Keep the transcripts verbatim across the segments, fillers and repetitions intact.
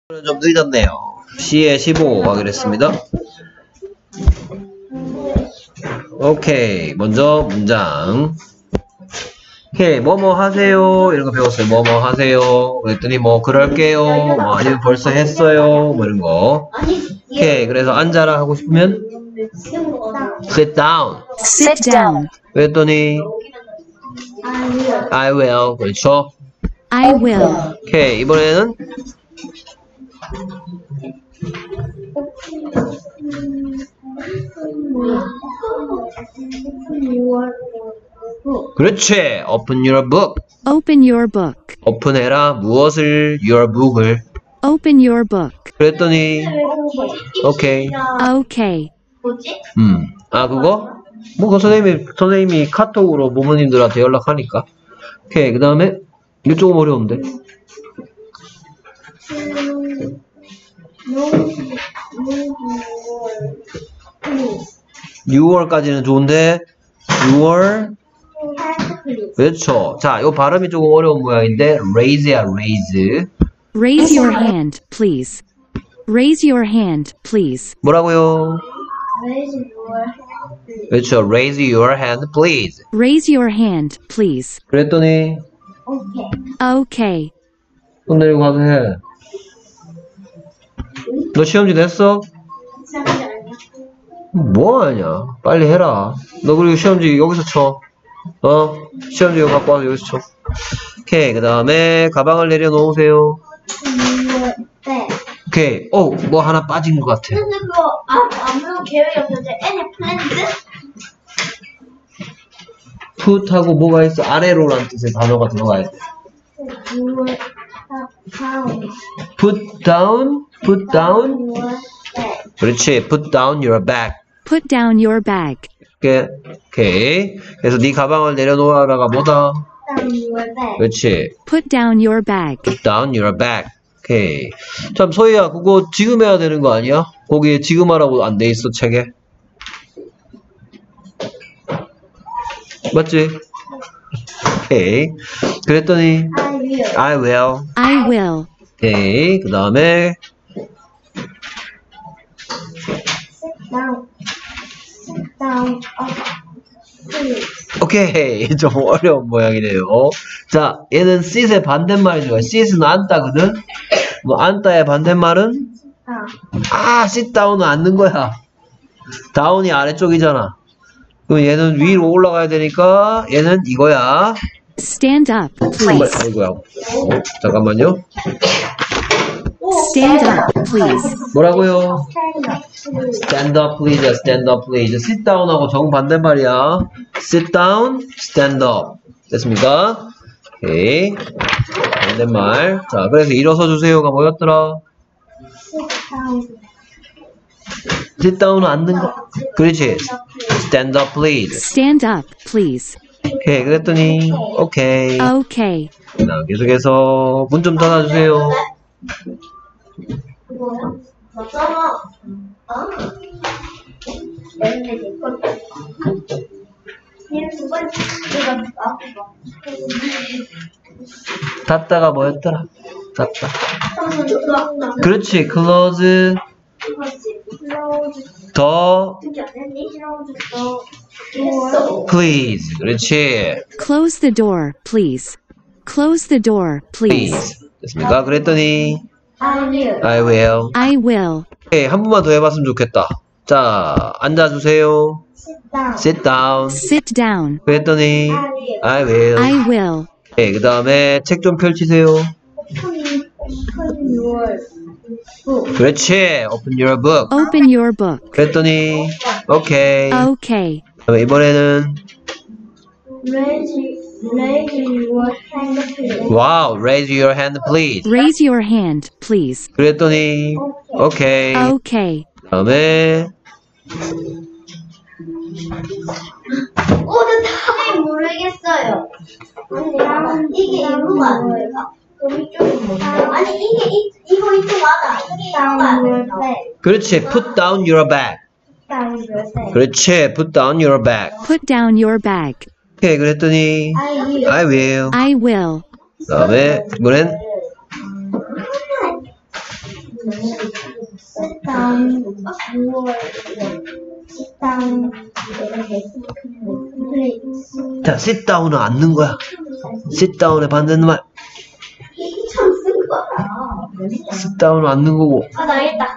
좀 늦었네요. C에 십오 하기로 했습니다. 오케이. 먼저 문장. 오케이. 뭐뭐 하세요. 이런 거 배웠어요. 뭐뭐 하세요. 그랬더니 뭐 그럴게요. 뭐 아니면 벌써 했어요. 뭐 이런 거. 오케이. 그래서 앉아라 하고 싶으면 sit down. Sit down. 그랬더니 I will. 그렇죠. I will. 오케이. 이번에는 그렇지. Open your book. Open your book. 오픈해라. 무엇을? Your book을. Open your book. 그랬더니 오케이. Okay. 음. 아 그거? 뭐 그 선생님이 선생님이 카톡으로 부모님들한테 연락하니까. 오케이. 그 다음에 이거 조금 어려운데. 유월까지는 좋은데 유월 그렇죠. 자, 요 발음이 조금 어려운 모양인데 raise야 raise. Raise your hand, please. Raise your hand, please. 뭐라고요? 그렇죠. Raise your hand, please. Raise your hand, please. 그랬더니 Okay. 손 내리고 가서 해. 너 시험지 냈어? 뭐 하냐? 빨리 해라. 너 그리고 시험지 여기서 쳐. 어? 시험지 이거 갖고 와서 여기서 쳐. 오케이. 그 다음에 가방을 내려놓으세요. 오케이. 어, 뭐 하나 빠진 것 같아. 근데 그거 아무 계획이 없는데 any plans? put하고 뭐가 있어? 아래로라는 뜻의 단어가 들어가야 돼. put down, put down. 그렇지. put down your bag. Put down your bag. 오케이. 오케이. 그래서 네 가방을 내려놓아라가 뭐다? 그렇지. Put down your bag. put down your bag. 오케이. 참 소희야 그거 지금 해야 되는 거 아니야? 거기에 지금 하라고 안 돼 있어 책에. 맞지? 오케이. 그랬더니 I will. I will. 오케이. 그 다음에 오케이. 좀 어려운 모양이네요. 자, 얘는 sit의 반대말이죠. sit은 앉다거든. 뭐 앉다의 반대말은 아, sit down은 앉는 거야. down이 아래쪽이잖아. 그럼 얘는 위로 올라가야 되니까 얘는 이거야. Stand up, 정말 please. 아이고야. 어, 잠깐만요. Stand up, please. 뭐라고요? Stand up, please. Stand up, please. Sit down하고 정반대말이야. Sit down, stand up. 됐습니까? 오케이. 반대말. 자, 그래서 일어서 주세요가 뭐였더라? Sit down은 앉는 거. 그렇지. Stand up, please. Stand up, please. 오케이. 그랬더니 오케이. Okay. 자, 계속해서 문 좀 닫아주세요. 맞잖아. 아. 내가 닫다가 뭐였더라? 닫다. 그렇지. close 더 please. 그렇지. Close the door, please. Close the door, please. please. 됐습니까? 그랬더니 I will. I will. I will. 오케이, 한 번만 더 해봤으면 좋겠다. 자, 앉아주세요. Sit down. sit down. Sit down. 그랬더니 I will. I will. 오케이, 그 다음에 책 좀 펼치세요. Open, open your book. 그렇지. Open your book. Open your book. 그랬더니 오케이. Okay. 그다음에 이번에는 Raise, raise your hand, please. 와우. Raise your hand, please. Raise your hand, please. 그랬더니 오케이. Okay. 그 다음에 어, 저 답이 모르겠어요. 아니, 이게 이거가 안 될까? 아니, 이게, 이, 이거 이거 맞아. 이게 이거가 안 될까? 그렇지. Put down your bag. 그렇지. Put down your bag. Put down your bag. 오케이. 그랬더니 I will. I will. I will. 그 다음에 이번엔 sit down, sit down, please. 자, sit down은 앉는 거야. sit down의 반대말. 처음 쓴 거야. sit down은 앉는 거고. 아, 나 알겠다.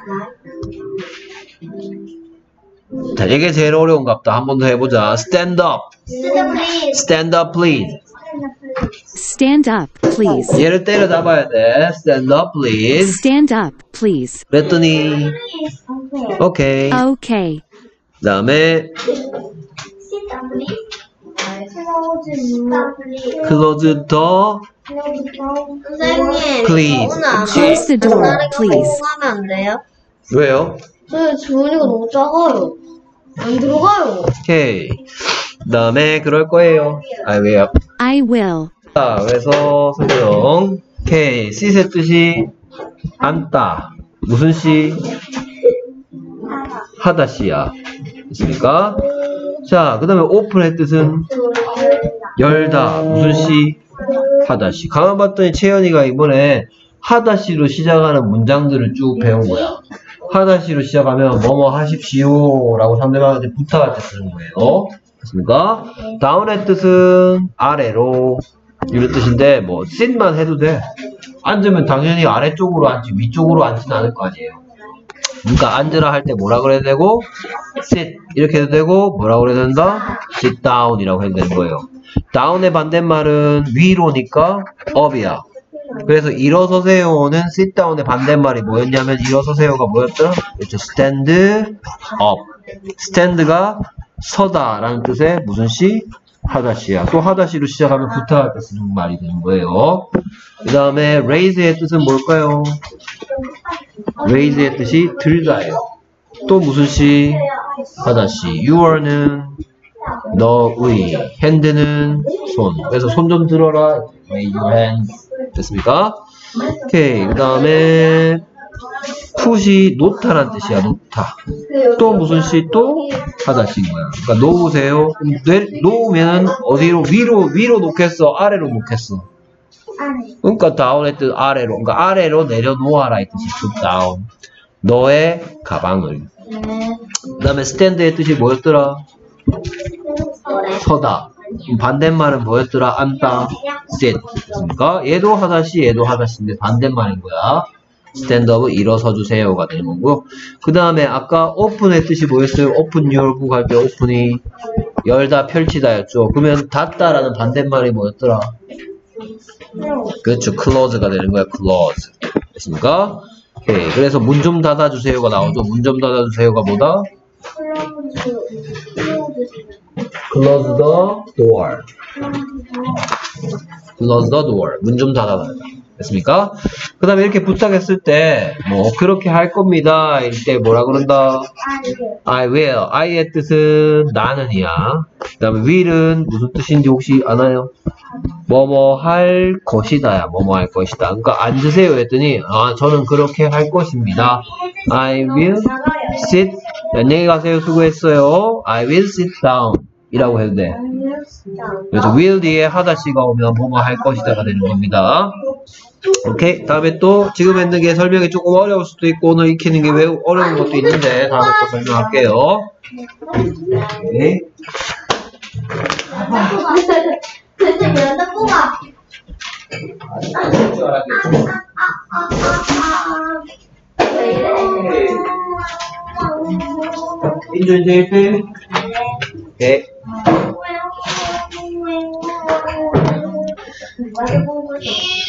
자, 이게 제일 어려운갑다. 한 번 더 해보자. stand up. Sit down, please. stand up, please. Stand up, please. 얘를 때려 잡아야 돼. stand up, please. Stand up, please. 그랬더니, Please. 오케이. Okay. Okay. 그 다음에, Sit down, please. Close down, please. close the, 선생님, please. 오늘 안 Close the door, please. 하면 안 돼요? 왜요? 저 주머니가 너무 작아요. 안 들어가요. 오케이. 그 다음에, 그럴 거예요. I will. I will. 자, 그래서 설명. 오케이. sit의 뜻이 앉다. 무슨 시? 하다 시야. 됐습니까? 자, 그 다음에 open의 뜻은 열다. 무슨 시? 하다 시. 가만 봤더니 채연이가 이번에 하다 시로 시작하는 문장들을 쭉 배운 거야. 하다 시로 시작하면 뭐뭐 하십시오 라고 상대방한테 부탁할 때 쓰는 거예요. 됐습니까? down의 뜻은 아래로 이런 뜻인데 뭐 sit만 해도 돼. 앉으면 당연히 아래쪽으로 앉지 위쪽으로 앉지는 않을 거 아니에요. 그러니까 앉으라 할 때 뭐라 그래야 되고 sit 이렇게 해도 되고 뭐라 그래야 된다? sit down 이라고 해도 되는 거예요. down의 반대말은 위로니까 up이야. 그래서 일어서세요는 sit down의 반대말이 뭐였냐면 일어서세요가 뭐였더라? 그렇죠. stand up. stand가 서다 라는 뜻의 무슨 시? 하다시야. 또 하다시로 시작하면 부탁할 때 쓰는 말이 되는 거예요. 그 다음에 raise의 뜻은 뭘까요? raise의 뜻이 들다예요. 또 무슨 시? 하다시. you는 너의, hand는 손. 그래서 손 좀 들어라. raise your hand. 됐습니까? 오케이. 그 다음에 푸시 놓다란 뜻이야. 놓다. 또 무슨 시? 또 하다시인 거야. 그러니까 놓으세요. 내, 놓으면 어디로? 위로 위로 놓겠어? 아래로 놓겠어? 그러니까 다운의 뜻 아래로. 그러니까 아래로 내려놓아라 이 뜻이 put down. 너의 가방을. 그 다음에 stand의 뜻이 뭐였더라? 서다. 반대말은 뭐였더라? 앉다. sit. 됐습니까? 얘도 하다시, 얘도 하다시인데 반대말인 거야. 스탠드업은 일어서 주세요가 되는 거고요. 그 다음에 아까 open의 뜻이 뭐였어요? open your book 할 때 open이 열다, 펼치다였죠. 그러면 닫다라는 반대말이 뭐였더라? 그렇죠. close가 되는 거야. close. 됐습니까? 오케이. 그래서 문 좀 닫아주세요가 나오죠. 문 좀 닫아주세요가 뭐다? close the door. close the door. 문 좀 닫아달라. 됐습니까? 그 다음에 이렇게 부탁했을 때, 뭐, 그렇게 할 겁니다. 이럴 때 뭐라 그런다? I will. I의 뜻은 나는이야. 그 다음에 will은 무슨 뜻인지 혹시 아나요? 뭐뭐 할 것이다야. 뭐뭐 할 것이다. 그러니까 앉으세요 했더니, 아, 저는 그렇게 할 것입니다. I will sit. 안녕히 가세요. 수고했어요. I will sit down. 이라고 해도 돼. 그래서 will 뒤에 하다시가 오면 뭐뭐 할 것이다가 되는 겁니다. 오케이. 다음에 또 지금 했는 게 설명이 조금 어려울 수도 있고 오늘 익히는 게 왜 어려운 것도 있는데 다음에 또 설명할게요. 오케이. 인조 인조 일 등. 오케이. 네.